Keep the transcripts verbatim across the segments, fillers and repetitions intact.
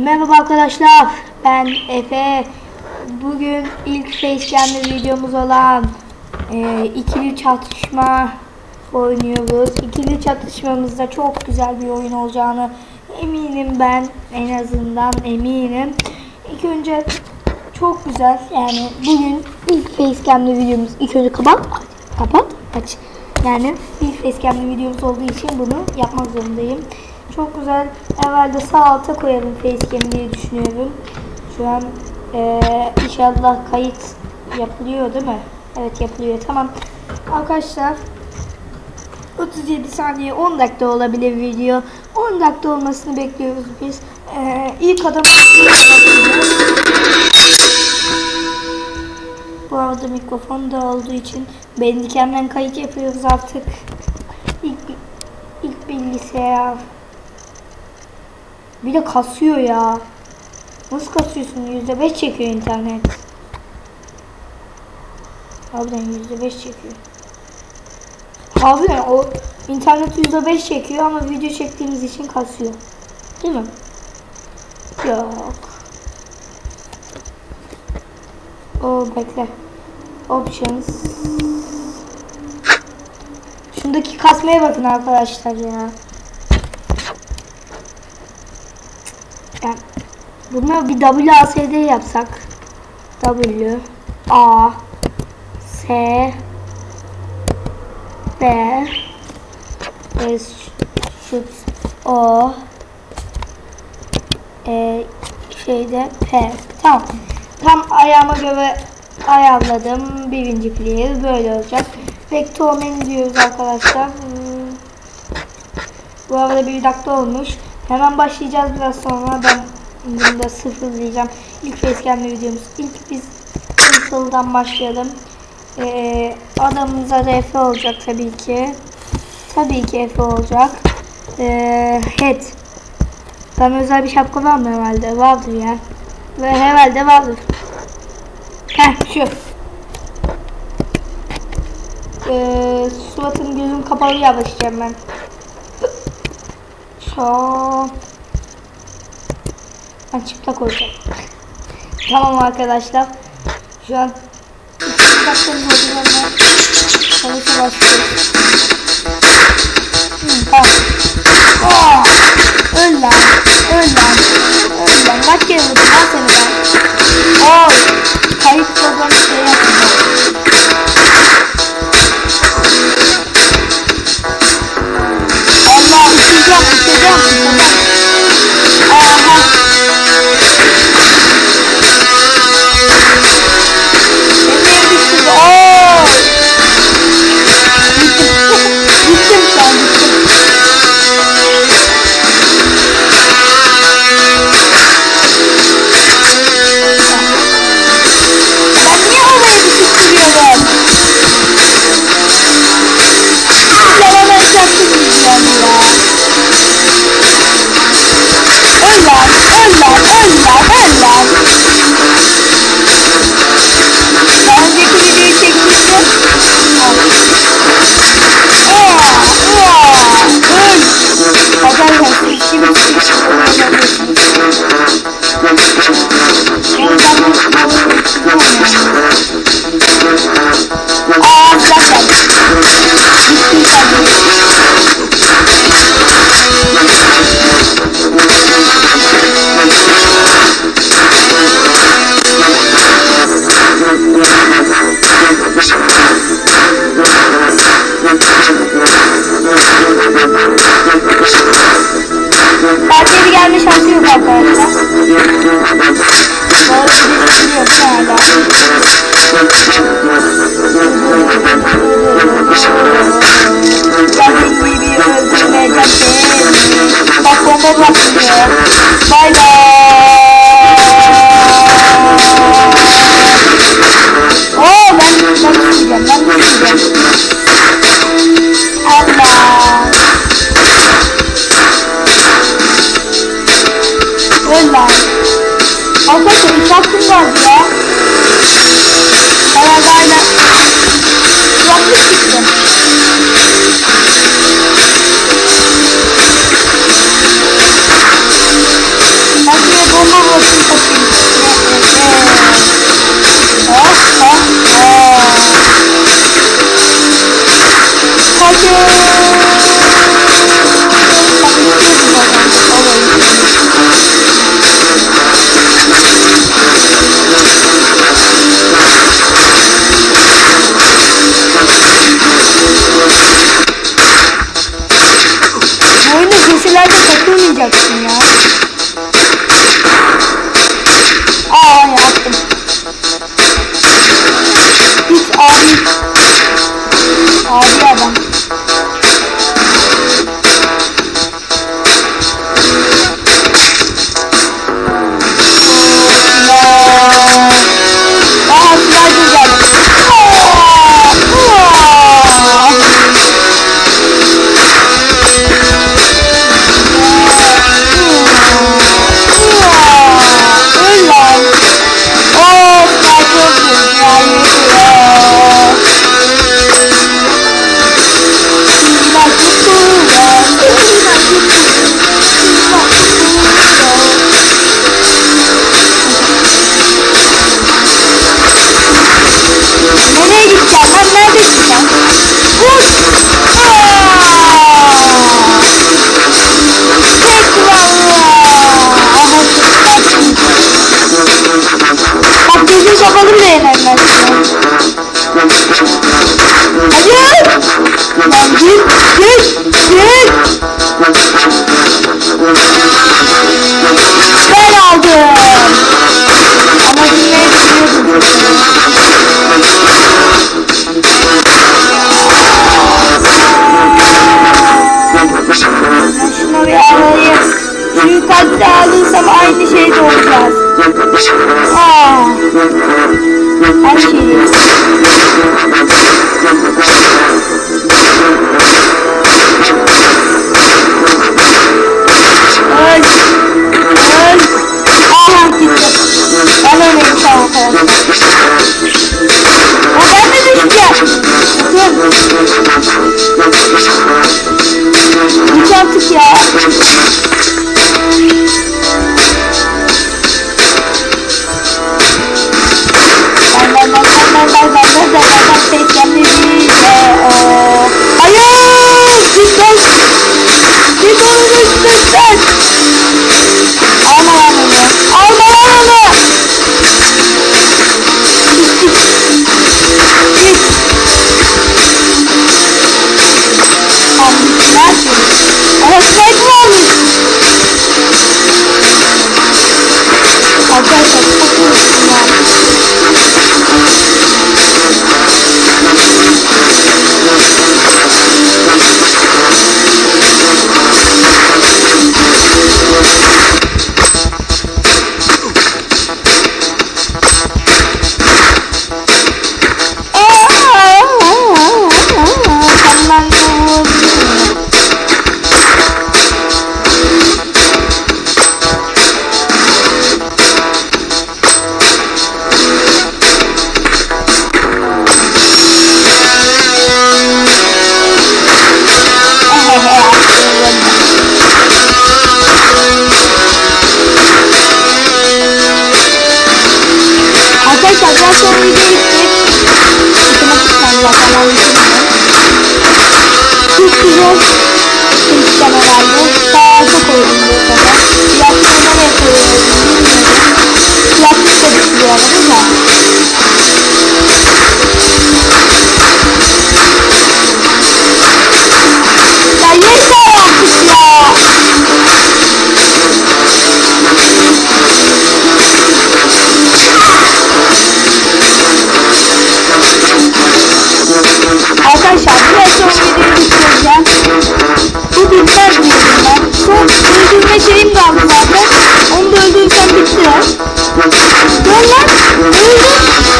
Merhaba arkadaşlar, ben Efe. Bugün ilk facecam'li videomuz olan e, ikili çatışma oynuyoruz. İkili çatışmamızda çok güzel bir oyun olacağını eminim, ben en azından eminim. İlk önce çok güzel, yani bugün ilk facecam'li videomuz. İlk önce kapat, kapat, aç. Yani ilk facecam'li videomuz olduğu için bunu yapmak zorundayım. Çok güzel. Evvelde sağ alta koyalım facecam diye düşünüyorum. Şu an e, inşallah kayıt yapılıyor değil mi? Evet, yapılıyor. Tamam. Arkadaşlar otuz yedi saniye, on dakika olabilir video. on dakika olmasını bekliyoruz biz. E, ilk adam bu arada mikrofon da olduğu için Bandicam'den kayıt yapıyoruz artık. İlk, ilk bilgisayar. Bir de kasıyor ya. Nasıl kasıyorsun? yüzde beş çekiyor internet. Harbiden yüzde beş çekiyor. Harbiden o internet yüzde beş çekiyor ama video çektiğimiz için kasıyor. Değil mi? Yok. O bekle. Options. Şundaki kasmaya bakın arkadaşlar ya. Yani bunlar bir W A S D yapsak. W A S D S şut O e, şeyde P. Tamam. Tam ayağıma göre ayarladım. Birinci player böyle olacak. Vector menü diyoruz arkadaşlar. Hmm. Bu arada bir dakika olmuş. Hemen başlayacağız biraz sonra. Ben bunu da sıfırlayacağım. İlk facecam'li videomuz. İlk biz sıfırdan başlayalım. Ee, adamımıza da Efe olacak tabii ki. Tabii ki Efe olacak. Ee, head. Ben özel bir şapka var mı herhalde? Vardır ya. Ve herhalde vardır. Heh, şu. Ee, suratım gözüm kapalı yapışacağım ben. Şu. Ben çıplak olacağım. Tamam arkadaşlar. Şu an iki dakikanın hocalarına çalışa başlıyoruz. Hmm, tamam. Oh, öl lan. Öl lan. Öl lan. Kaç kere vurdum lan seni ben. Oh. Kayıt programı şey yapacağım. Allah, uçacağım, uçacağım, uçacağım. Aha. Emeğe düştü. Ooo. Gittim şu an, gittim. Ben niye havaya düşürüyorum? Yalan yapacaksınız yani ya. Öl lan, öl lan, öl lan, öl lan. Daha önceki videoyu çekmiştim. Ooo, ooo, öl. Arkadaşlar siz kimi çıkıyorsunuz? Yani ben bu sınavı çıkamıyorum. Aaa, silah geldi. Gittim geldi. Belki bir gelme şansı yok arkadaşlar. Doğru bir şey yok hala. Geldiği gibi öldürmeyeceğim seni. Bak bomba bırakmıyor. Bay bay. Oo, ben ben düşeceğim, ben düşeceğim. Allah. Öl lan. Arkadaşlar üç hakkım vardı ya. Herhalde aynen. Kulaklık çıktı. Ben şuraya bomba birinci olacağız. Aa, her şeyi. Öl. Öl. Aha gitti. Ben öyleyim şu an arkadaşlar. O ben de düşeceğim. Bakın. Hiç artık ya. Ben ben ben ben ben ben ben ben ben ben seslenmeyeceğim. Hayır! Git lan! Git onun üstünden! Alma lan onu! Alma lan onu! Git git! Git! Tamam git lan! Ama sniper varmış! Arkadaşlar çok üzüldüm ya. Arkadaşlar biraz sonra video gidecek. Otomatikman zaten anlatılmıyor. Çok güzel seçeceğim herhalde. Sağda koydum bu sefer. Fiyatları nereye koyuyorum bilmiyorum. Fiyatları da düşüyor arada da. Ya yeter artık ya. Arkadaşlar biraz sonra videoyu bitireceğim. Bu bitmez diyordum ben. Son öldürme şeyim kaldı zaten. Onu da öldürürsem bitti ya. Gel lan. Öldür.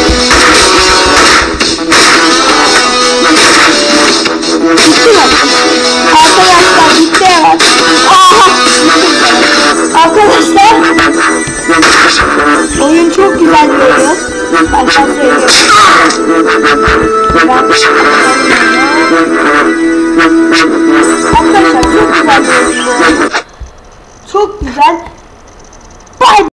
Bitti mi? Arkadaşlar bitti evet. Aha. Arkadaşlar. Oyun çok güzel bir oyun. Baştan söylüyorum. Ben arkadaşlar çok güzel bir oyun bu. Çok güzel. Bye.